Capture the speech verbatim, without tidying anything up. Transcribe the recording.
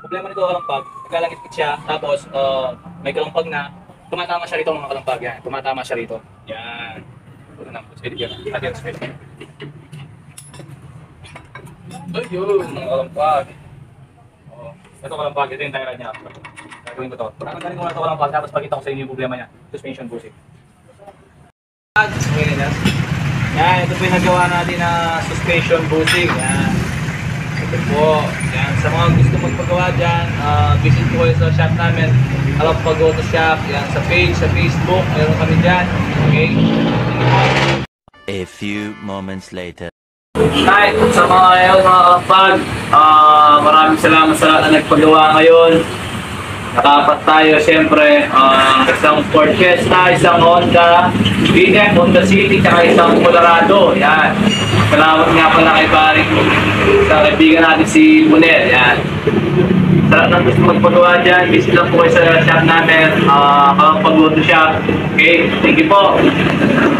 Problema nito kalampag, naglalangit siya, tapos uh, may kalampag na, tumatama siya rito mga kalampag. Yan, tumatama siya rito. Yan. Ito na, pwede yan. Adios, pwede. Ayun, mga kalampag. Oh, ito kalampag, ito yung tire niya. Gagawin ko to. Tatanggalin ko na ito kalampag, tapos pagkita ko sa inyo yung problema niya. Suspension bushing. Okay na. Yan, ito po yung nagawa natin na suspension bushing. Yan. Ito po. Yan, sa mga gusto magpagawa dyan, uh, visit po kayo sa shop namin. Kalampag Auto Shop. Yan, sa page, sa Facebook, meron kami dyan. Okay? A few moments later. Hi, sa mga ngayon, mga kalampag, uh, maraming salamat sa lahat na nagpagawa ngayon. Nakapat tayo, siyempre, uh, isang Ford Fiesta, isang Honda B M, Honda City, tsaka isang Colorado. Yan. Salamat nga pala kay Barik, sa kaibigan natin si Bunel. Yan. Sa lahat ng gusto magpagawa dyan, visit lang po kayo sa shop namin, uh, Kalampag Auto Shop. Okay, thank you po.